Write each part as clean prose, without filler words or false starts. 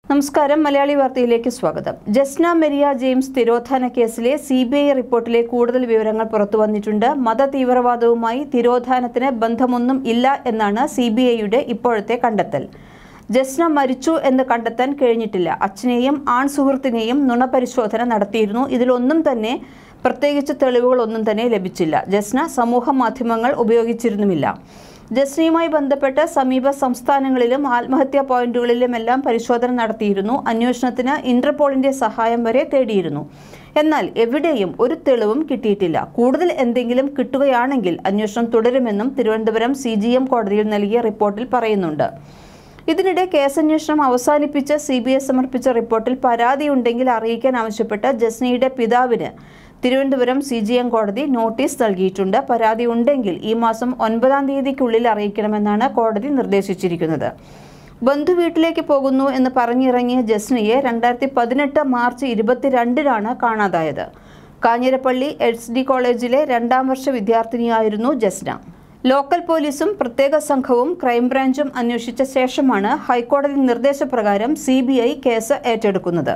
നമസ്കാരം മലയാളി വാർത്തയിലേക്ക് സ്വാഗതം. ജസ്ന മെരിയ ജെയിംസ് തിരോധാന കേസിലെ സിബിഐ റിപ്പോർട്ടിലെ കൂടുതൽ വിവരങ്ങൾ പുറത്തുവന്നിട്ടുണ്ട്. മതതീവ്രവാദവുമായി തിരോധാനത്തിന് ബന്ധമൊന്നും ഇല്ല എന്നാണ് സിബിഐയുടെ ഇപ്പോഴത്തെ കണ്ടെത്തൽ. ജസ്ന മരിച്ചു എന്ന് കണ്ടെത്താൻ കഴിഞ്ഞിട്ടില്ല. അച്ഛനെയും ആൺ സുഹൃത്തിനെയും നുണപരിശോധന നടത്തിയിരുന്നു. ഇതിലൊന്നും തന്നെ പ്രത്യേകിച്ച് തെളിവുകളൊന്നും തന്നെ ലഭിച്ചില്ല. ജസ്ന സമൂഹ മാധ്യമങ്ങൾ ഉപയോഗിച്ചിരുന്നുമില്ല. ജസ്നയുമായി ബന്ധപ്പെട്ട സമീപ സംസ്ഥാനങ്ങളിലും ആത്മഹത്യാ പോയിന്റുകളിലുമെല്ലാം പരിശോധന നടത്തിയിരുന്നു. അന്വേഷണത്തിന് ഇന്റർപോളിന്റെ സഹായം വരെ തേടിയിരുന്നു. എന്നാൽ എവിടെയും ഒരു തെളിവും കിട്ടിയിട്ടില്ല. കൂടുതൽ എന്തെങ്കിലും കിട്ടുകയാണെങ്കിൽ അന്വേഷണം തുടരുമെന്നും തിരുവനന്തപുരം CGM കോടതിയിൽ നൽകിയ റിപ്പോർട്ടിൽ പറയുന്നുണ്ട്. ഇതിനിടെ കേസന്വേഷണം അവസാനിപ്പിച്ച് CBI സമർപ്പിച്ച റിപ്പോർട്ടിൽ പരാതിയുണ്ടെങ്കിൽ അറിയിക്കാൻ ആവശ്യപ്പെട്ട ജസ്നയുടെ പിതാവിന് തിരുവനന്തപുരം CGM കോടതി നോട്ടീസ് നൽകിയിട്ടുണ്ട്. പരാതി ഉണ്ടെങ്കിൽ ഈ മാസം 9-ാം തീയതിക്കുള്ളിൽ അറിയിക്കണമെന്നാണ് കോടതി നിർദ്ദേശിച്ചിരിക്കുന്നത്. ബന്ധുവീട്ടിലേക്ക് പോകുന്നു എന്ന് പറഞ്ഞിറങ്ങിയ ജസ്നയെ 2018 മാർച്ച് 22-നാണ് കാണാതായത്. കാഞ്ഞിരപ്പള്ളി SD കോളേജിലെ 2ാം വർഷ വിദ്യാർത്ഥിനിയായിരുന്നു ജസ്ന. ലോക്കൽ പോലീസും പ്രത്യേക സംഘവും ക്രൈംബ്രാഞ്ചും അന്വേഷിച്ച ശേഷമാണ് ഹൈക്കോടതി നിർദ്ദേശപ്രകാരം CBI കേസ് ഏറ്റെടുക്കുന്നത്.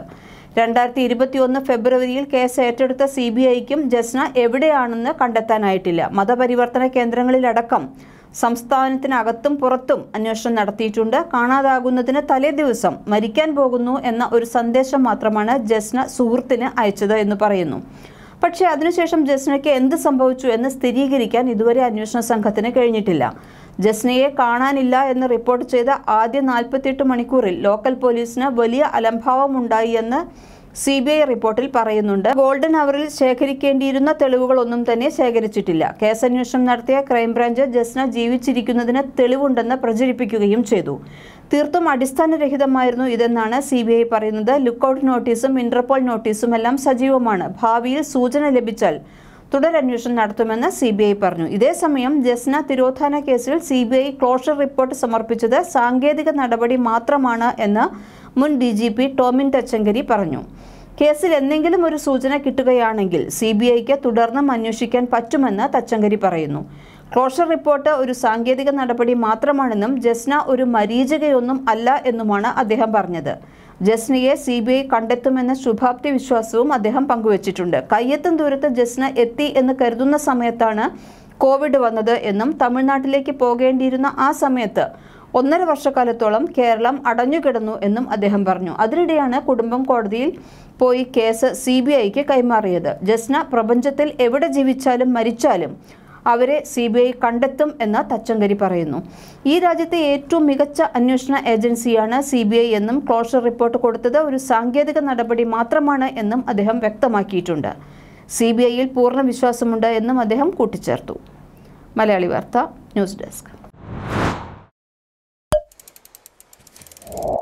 2021 ഫെബ്രുവരിയിൽ കേസ് ഏറ്റെടുത്ത CBIക്കും ജസ്ന എവിടെയാണെന്ന് കണ്ടെത്താനായിട്ടില്ല. മതപരിവർത്തന കേന്ദ്രങ്ങളിലടക്കം സംസ്ഥാനത്തിനകത്തും പുറത്തും അന്വേഷണം നടത്തിയിട്ടുണ്ട്. കാണാതാകുന്നതിന് തലേ ദിവസം മരിക്കാൻ പോകുന്നു എന്ന ഒരു സന്ദേശം മാത്രമാണ് ജസ്ന സുഹൃത്തിന് അയച്ചത് എന്ന് പറയുന്നു. പക്ഷേ അതിനുശേഷം ജസ്നയ്ക്ക് എന്ത് സംഭവിച്ചു എന്ന് സ്ഥിരീകരിക്കാൻ ഇതുവരെ അന്വേഷണ സംഘത്തിന് കഴിഞ്ഞിട്ടില്ല. ജസ്നയെ കാണാനില്ല എന്ന് റിപ്പോർട്ട് ചെയ്ത ആദ്യ 48 മണിക്കൂറിൽ ലോക്കൽ പോലീസിന് വലിയ അലംഭാവമുണ്ടായി എന്ന് CBI റിപ്പോർട്ടിൽ പറയുന്നുണ്ട്. ഗോൾഡൻ അവറിൽ ശേഖരിക്കേണ്ടിയിരുന്ന തെളിവുകളൊന്നും തന്നെ ശേഖരിച്ചിട്ടില്ല. കേസന്വേഷണം നടത്തിയ ക്രൈംബ്രാഞ്ച് ജസ്ന ജീവിച്ചിരിക്കുന്നതിന് തെളിവുണ്ടെന്ന് പ്രചരിപ്പിക്കുകയും ചെയ്തു. തീർത്തും അടിസ്ഥാനരഹിതമായിരുന്നു ഇതെന്നാണ് CBI പറയുന്നത്. ലുക്കൌട്ട് നോട്ടീസും ഇന്റർപോൾ നോട്ടീസും എല്ലാം സജീവമാണ്. ഭാവിയിൽ സൂചന ലഭിച്ചാൽ തുടരന്വേഷണം നടത്തുമെന്ന് CBI പറഞ്ഞു. ഇതേസമയം ജസ്ന തിരോധാന കേസിൽ CBI ക്ലോഷർ റിപ്പോർട്ട് സമർപ്പിച്ചത് സാങ്കേതിക നടപടി മാത്രമാണ് എന്ന് മുൻ DGP ടോമിൻ തച്ചങ്കരി പറഞ്ഞു. കേസിൽ എന്തെങ്കിലും ഒരു സൂചന കിട്ടുകയാണെങ്കിൽ CBIക്ക് തുടർന്നും അന്വേഷിക്കാൻ പറ്റുമെന്ന് തച്ചങ്കരി പറയുന്നു. ക്ലോഷർ റിപ്പോർട്ട് ഒരു സാങ്കേതിക നടപടി മാത്രമാണെന്നും ജസ്ന ഒരു മരീചികയൊന്നും അല്ല എന്നുമാണ് അദ്ദേഹം പറഞ്ഞത്. ജസ്നയെ CBI കണ്ടെത്തുമെന്ന ശുഭാപ്തി വിശ്വാസവും അദ്ദേഹം പങ്കുവച്ചിട്ടുണ്ട്. കയ്യെത്തും ദൂരത്ത് ജസ്ന എത്തി എന്ന് കരുതുന്ന സമയത്താണ് കോവിഡ് വന്നത് എന്നും തമിഴ്നാട്ടിലേക്ക് പോകേണ്ടിയിരുന്ന ആ സമയത്ത് 1.5 വർഷക്കാലത്തോളം കേരളം അടഞ്ഞുകിടന്നു എന്നും അദ്ദേഹം പറഞ്ഞു. അതിനിടെയാണ് കുടുംബം കോടതിയിൽ പോയി കേസ് CBIക്ക് കൈമാറിയത്. ജസ്ന പ്രപഞ്ചത്തിൽ എവിടെ ജീവിച്ചാലും മരിച്ചാലും അവരെ CBI കണ്ടെത്തും എന്ന് തച്ചങ്കരി പറയുന്നു. ഈ രാജ്യത്തെ ഏറ്റവും മികച്ച അന്വേഷണ ഏജൻസിയാണ് CBI എന്നും ക്ലോഷർ റിപ്പോർട്ട് കൊടുത്തത് ഒരു സാങ്കേതിക നടപടി മാത്രമാണ് എന്നും അദ്ദേഹം വ്യക്തമാക്കിയിട്ടുണ്ട്. CBIയിൽ പൂർണ്ണ വിശ്വാസമുണ്ട് എന്നും അദ്ദേഹം കൂട്ടിച്ചേർത്തു. മലയാളി വാർത്ത ന്യൂസ് ഡെസ്ക്.